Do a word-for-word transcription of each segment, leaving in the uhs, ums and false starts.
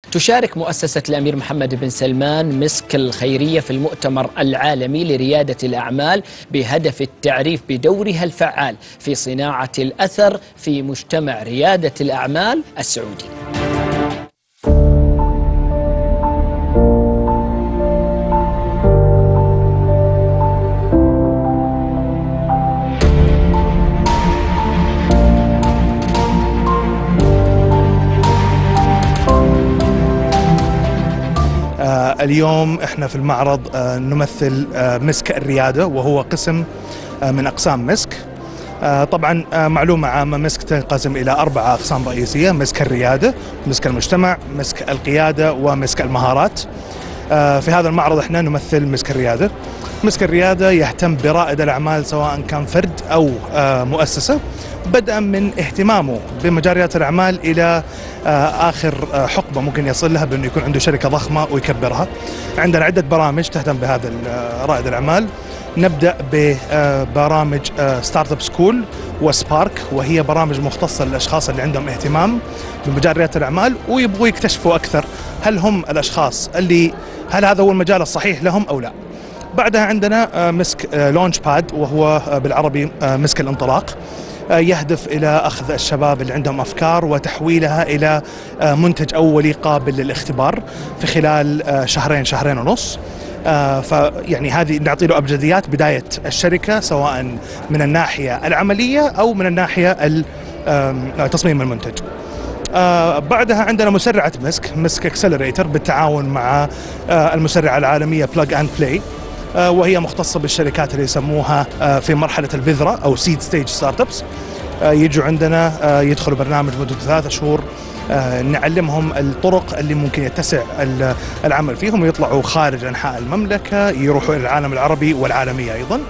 تشارك مؤسسة الأمير محمد بن سلمان مسك الخيرية في المؤتمر العالمي لريادة الأعمال بهدف التعريف بدورها الفعال في صناعة الأثر في مجتمع ريادة الأعمال السعودي. اليوم احنا في المعرض نمثل مسك الريادة، وهو قسم من أقسام مسك. طبعا معلومة عامة، مسك تنقسم إلى أربعة أقسام رئيسية: مسك الريادة، مسك المجتمع، مسك القيادة، ومسك المهارات. في هذا المعرض احنا نمثل مسك الريادة. مسك الريادة يهتم برائد الأعمال سواء كان فرد أو مؤسسة، بدءا من اهتمامه بمجال ريادة الأعمال إلى آخر حقبة ممكن يصل لها بأنه يكون عنده شركة ضخمة ويكبرها. عندنا عدة برامج تهتم بهذا رائد الأعمال. نبدأ ببرامج ستارت اب سكول وسبارك، وهي برامج مختصة للأشخاص اللي عندهم اهتمام بمجال ريادة الأعمال ويبغوا يكتشفوا أكثر هل هم الأشخاص اللي هل هذا هو المجال الصحيح لهم أو لا. بعدها عندنا مسك لونش باد، وهو بالعربي مسك الانطلاق، يهدف إلى أخذ الشباب اللي عندهم أفكار وتحويلها إلى منتج أولي قابل للاختبار في خلال شهرين شهرين ونص. فيعني هذه نعطي له أبجديات بداية الشركة، سواء من الناحية العملية أو من الناحية تصميم المنتج. بعدها عندنا مسرعة مسك مسك اكسلريتر بالتعاون مع المسرعة العالمية بلاج اند بلاي، وهي مختصة بالشركات اللي يسموها في مرحلة البذرة أو سيد ستيج ستارت ابس. يجوا عندنا يدخلوا برنامج مدة ثلاثة شهور، نعلمهم الطرق اللي ممكن يتسع العمل فيهم ويطلعوا خارج أنحاء المملكة، يروحوا إلى العالم العربي والعالمية أيضا.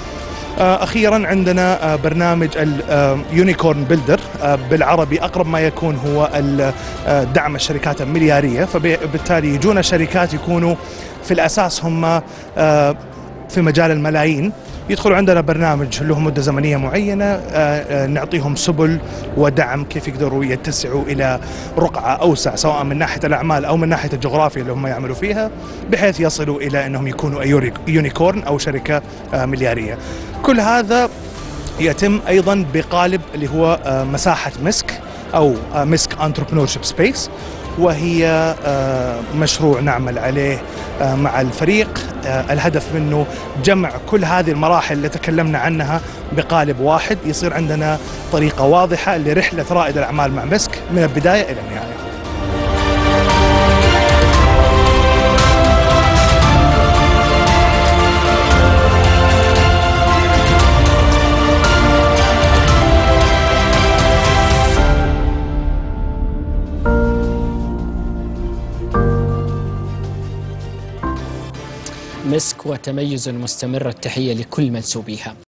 أخيرا عندنا برنامج اليونيكورن بيلدر، بالعربي أقرب ما يكون هو دعم الشركات المليارية، فبالتالي يجونا شركات يكونوا في الأساس هم في مجال الملايين، يدخلوا عندنا برنامج له مدة زمنية معينة، نعطيهم سبل ودعم كيف يقدروا يتسعوا إلى رقعة أوسع سواء من ناحية الأعمال أو من ناحية الجغرافيا اللي هم يعملوا فيها، بحيث يصلوا إلى أنهم يكونوا يونيكورن أو شركة مليارية. كل هذا يتم أيضا بقالب اللي هو مساحة مسك أو مسك انتربرنورشيب سبيس، وهي مشروع نعمل عليه مع الفريق. الهدف منه جمع كل هذه المراحل اللي تكلمنا عنها بقالب واحد، يصير عندنا طريقة واضحة لرحلة رائد الأعمال مع مسك من البداية إلى النهاية. مسك وتميز مستمر، التحية لكل منسوبيها.